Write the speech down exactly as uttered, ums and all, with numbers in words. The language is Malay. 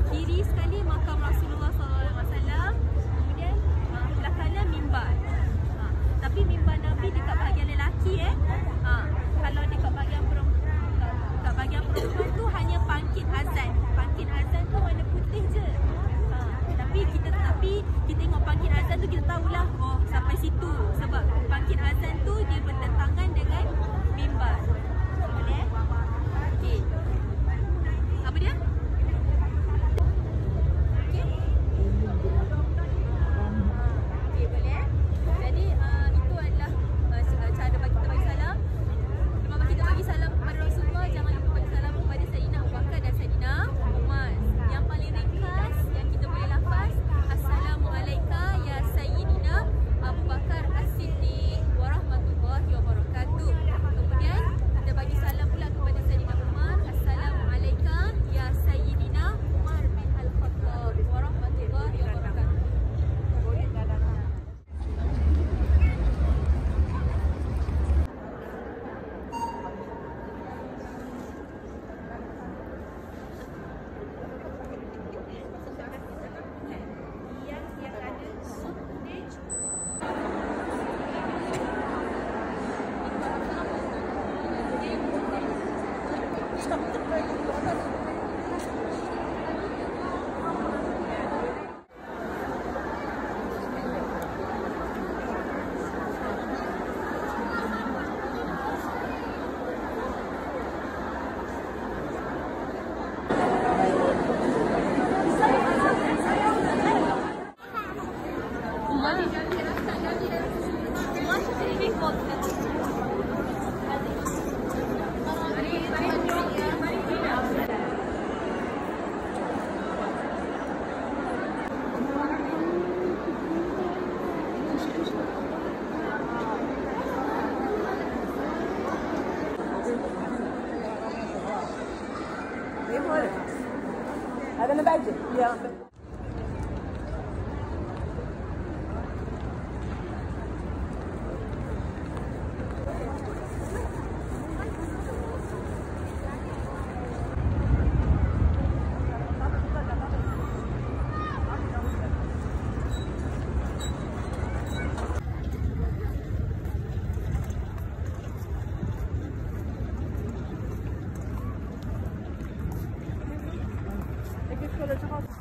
kiri sekali makam Rasulullah sallallahu alaihi wasallam, kemudian uh, belah kanan mimbar. Ha, tapi mimbar Nabi dekat bahagian lelaki eh. Ha, kalau dekat bahagian perempuan, dekat bahagian perempuan tu hanya pangkit azan. Pangkit azan tu warna putih je. Ha, tapi kita tapi kita tengok pangkit azan tu kita tahulah oh sampai situ sebab pangkit azan tu dia bertentangan dengan mimbar. Boleh? Okey. Apa dia? Okey. Okey, boleh. Jadi uh, itu adalah uh, cara bagi kita bagi salam. Lepas kita bagi salam kepada Rasulullah, jangan lupa bagi salam kepada Sayyidina Abu Bakar dan Sayyidina Umar. Yang paling ringkas yang kita boleh lafaz, Assalamualaikum ya Sayyidina Abu Bakar As-Siddiq warahmatullahi wabarakatuh. Kemudian kita bagi salam pula kepada Sayyidina Umar, Assalamualaikum ya Sayyidina Umar bin Al-Khattab warahmatullahi wabarakatuh. Yang yang ada footage هذا انا بعجب يا Let's go.